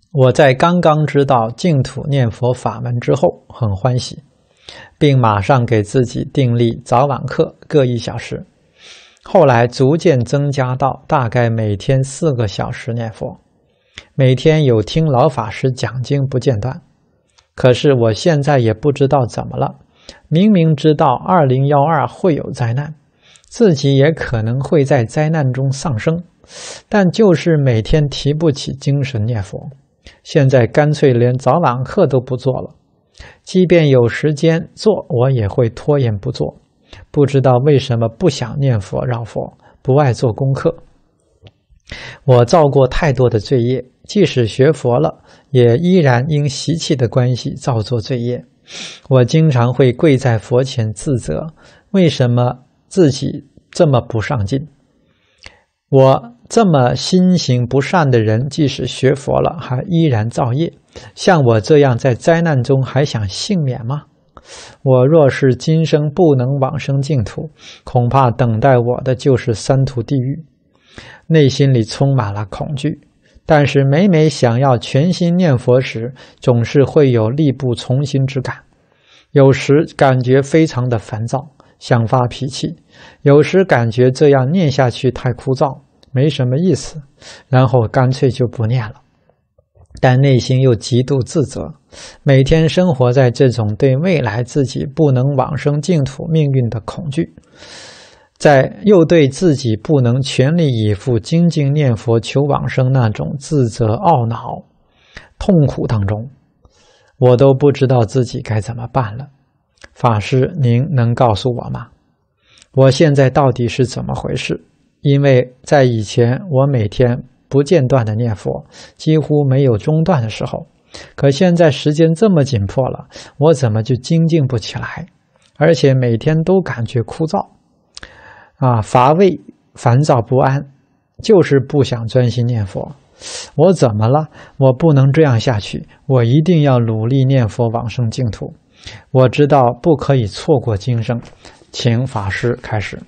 我在刚刚知道净土念佛法门之后，很欢喜，并马上给自己订立早晚课各1小时。后来逐渐增加到大概每天4个小时念佛，每天有听老法师讲经不间断。可是我现在也不知道怎么了，明明知道2012会有灾难，自己也可能会在灾难中丧生，但就是每天提不起精神念佛。现在干脆连早晚课都不做了，即便有时间做，我也会拖延不做。不知道为什么不想念佛绕佛，不爱做功课。我造过太多的罪业，即使学佛了，也依然因习气的关系造作罪业。我经常会跪在佛前自责，为什么自己这么不上进？我这么心行不善的人，即使学佛了，还依然造业。像我这样在灾难中还想幸免吗？我若是今生不能往生净土，恐怕等待我的就是3途地狱。内心里充满了恐惧，但是每每想要全心念佛时，总是会有力不从心之感。有时感觉非常的烦躁，想发脾气；有时感觉这样念下去太枯燥，没什么意思，然后干脆就不念了。但内心又极度自责，每天生活在这种对未来自己不能往生净土命运的恐惧，又对自己不能全力以赴精进念佛求往生那种自责懊恼痛苦当中，我都不知道自己该怎么办了。法师，您能告诉我吗？我现在到底是怎么回事？因为在以前我每天不间断的念佛，几乎没有中断的时候，可现在时间这么紧迫了，我怎么就精进不起来？而且每天都感觉枯燥乏味、烦躁不安，就是不想专心念佛。我怎么了？我不能这样下去，我一定要努力念佛往生净土。我知道不可以错过今生，请法师开始。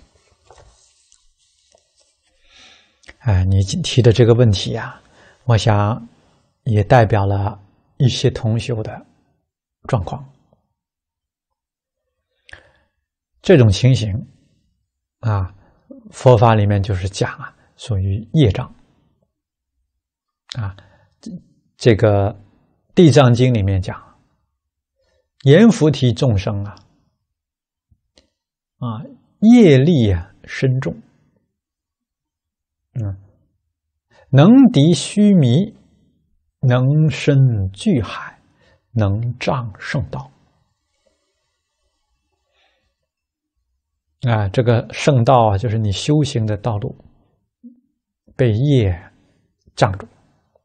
你提的这个问题我想也代表了一些同修的状况。这种情形佛法里面就是讲属于业障这个地藏经里面讲，阎浮提众生业力深重，能敌须弥，能深巨海，能障圣道。这个圣道就是你修行的道路被业障住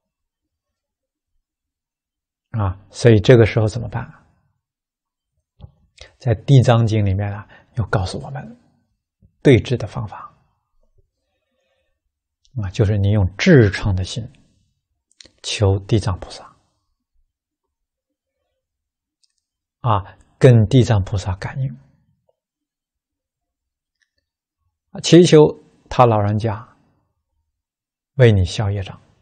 所以这个时候怎么办？在地藏经里面又告诉我们对治的方法就是你用至诚的心求地藏菩萨跟地藏菩萨感应，祈求他老人家为你消业障。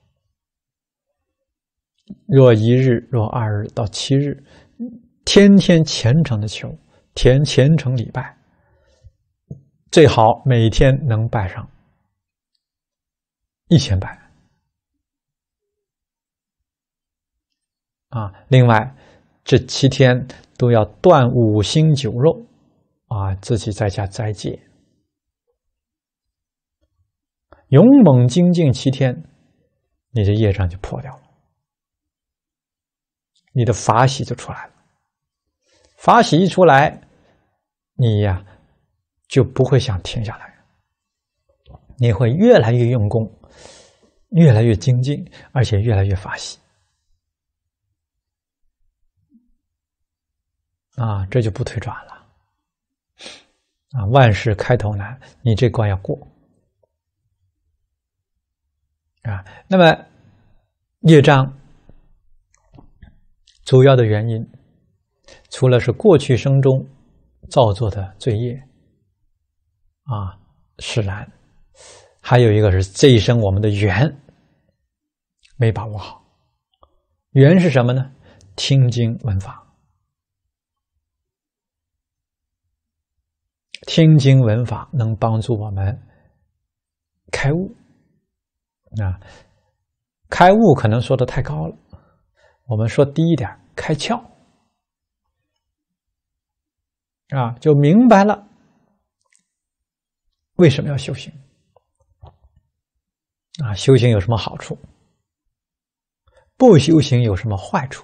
若1日，若2日到7日，天天虔诚的求，虔诚礼拜，最好每天能拜上1000拜另外这7天都要断5辛酒肉自己在家斋戒，勇猛精进7天，你的业障就破掉了，你的法喜就出来了。法喜一出来，你就不会想停下来，你会越来越用功，越来越精进，而且越来越法喜这就不退转了万事开头难，你这关要过那么业障主要的原因，除了是过去生中造作的罪业是然，还有一个是这一生我们的缘没把握好缘是什么呢？听经闻法。听经闻法能帮助我们开悟啊，开悟可能说的太高了，我们说低一点，开窍啊，就明白了为什么要修行啊，修行有什么好处，不修行有什么坏处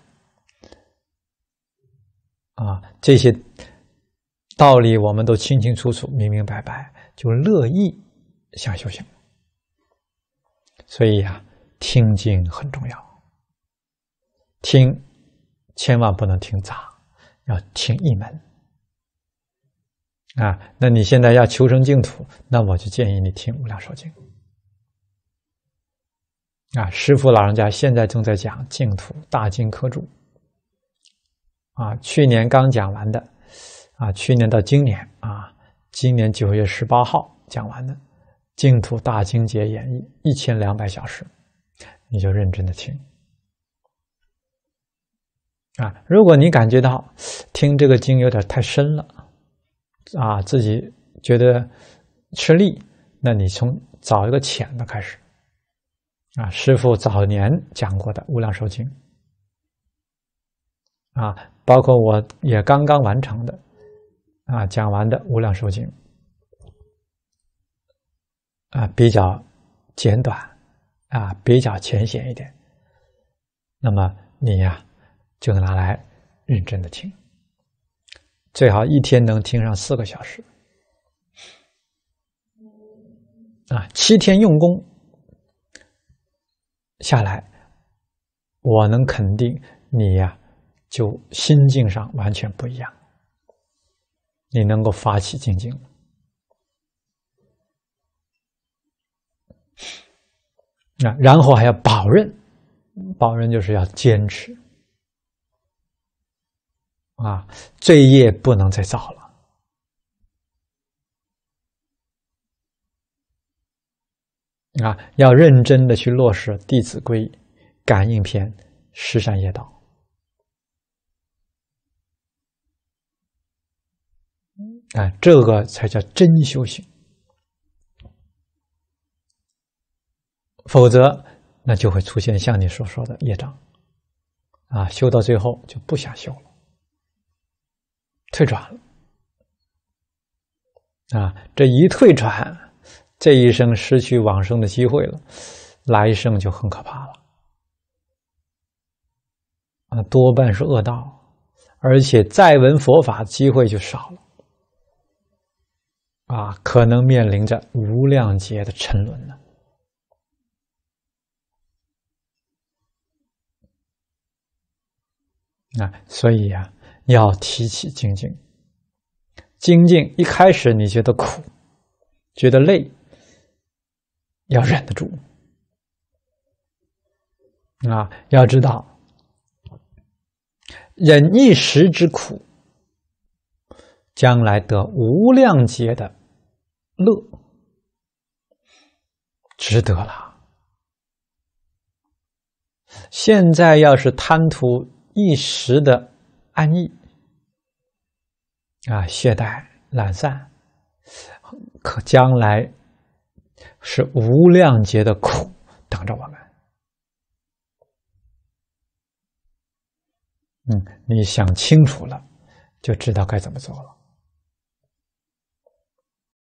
啊，这些道理我们都清清楚楚、明明白白，就乐意想修行。所以呀，听经很重要，听千万不能听杂，要听一门啊。那你现在要求生净土，那我就建议你听《无量寿经》啊。师父老人家现在正在讲净土大经科注啊，去年刚讲完的啊，去年到今年啊，今年9月18号讲完的净土大经解演义1200小时，你就认真的听啊。如果你感觉到听这个经有点太深了啊，自己觉得吃力，那你从找一个浅的开始啊。师父早年讲过的《无量寿经》啊，包括我也刚刚完成的啊，讲完的《无量寿经》啊，比较简短啊，比较浅显一点。那么你呀，就拿来认真的听，最好一天能听上4个小时啊，7天用功下来，我能肯定你呀，就心境上完全不一样，你能够发起精进啊，然后还要保任，保任就是要坚持啊，罪业不能再造了啊，要认真的去落实《弟子规》《感应篇》十善业道啊，这个才叫真修行。否则那就会出现像你所说的业障啊，修到最后就不想修了，退转了啊，这一退转，这一生失去往生的机会了，来生就很可怕了啊，多半是恶道，而且再闻佛法机会就少了啊，可能面临着无量劫的沉沦了啊，所以呀，要提起精进。精进一开始你觉得苦，觉得累，要忍得住啊！要知道，忍一时之苦，将来得无量劫的乐，值得了。现在要是贪图一时的安逸啊，懈怠懒散，可将来是无量劫的苦等着我们。你想清楚了，就知道该怎么做了。